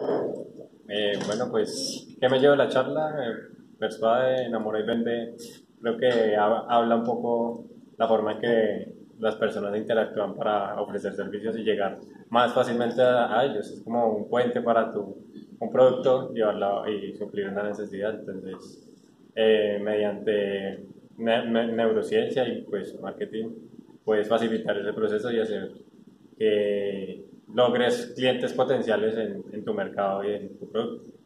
Bueno, pues, ¿qué me llevo de la charla? Persuade, enamora y vende. Creo que habla un poco la forma en que las personas interactúan para ofrecer servicios y llegar más fácilmente a ellos. Es como un puente para un producto llevarlo y suplir una necesidad. Entonces, mediante neurociencia y pues marketing, puedes facilitar ese proceso y hacer que logres clientes potenciales en tu mercado y en tu producto.